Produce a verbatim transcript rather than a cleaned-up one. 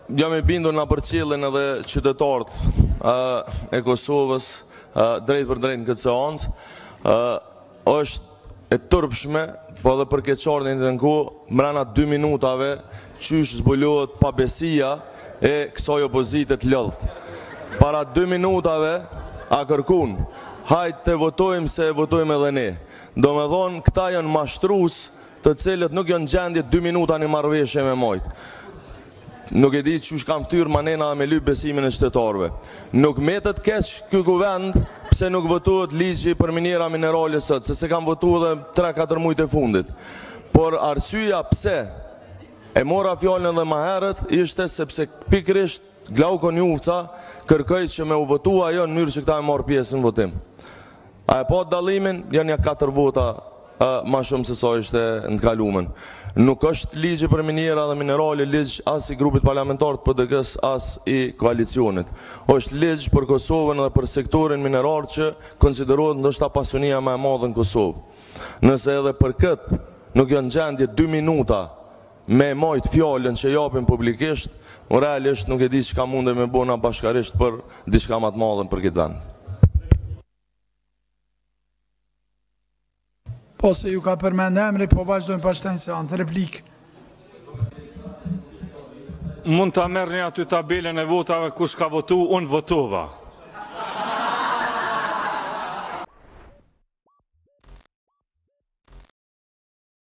jam i bindur nga përcjellin edhe qytetarët uh, e Kosovës uh, drejt për drejt në këtë seancë. Uh, është e turpshme, po edhe për keqardhjen e nku, mbrana dy minutave qysh zbulohet pabesia e kësaj opozite të lodh. Para dy minutave a kërkun, hajtë të votojmë se votojmë edhe ne. Do me thonë, këta janë mashtrues të cilët nuk janë gjendje dy minuta një marrëveshje me mojtë. Nuk e di që shkam ftyrë manena me lyp besimin e qytetarëve. Nuk metet keq ky kuvend pse nuk votohet ligji për minera minerale sot, se se kam votuar edhe tre katër muajt e fundit. Por arsyeja pse e mora fjalën edhe më herët ishte sepse pikërisht Glauko Njufca kërkoi që me u votua ajo në mënyrë që këta e marr pjesë në votim. A e pa dallimin, janë ja katër vota uh, ma shumë se sa ishte në të kalumen. Nuk është ligji për minera dhe minerale ligj as i grupit parlamentar të P D K-s, as i koalicionit. Është ligj për Kosovën dhe për sektorin minerar që konsiderohet ndoshta pasunia më e madhe në Kosovë. Nëse edhe për këtë nuk janë gjendje dy minuta me majt fjallën që japim publikisht, unë realisht nuk e di që ka munde me bona bashkarisht për diçka më të madhen për këtë vend. Po se ju ka përmend emri, po vazhdojmë pastaj seancën replikë. Mund ta merrni aty tabelën e votave kush ka votu, unë votova.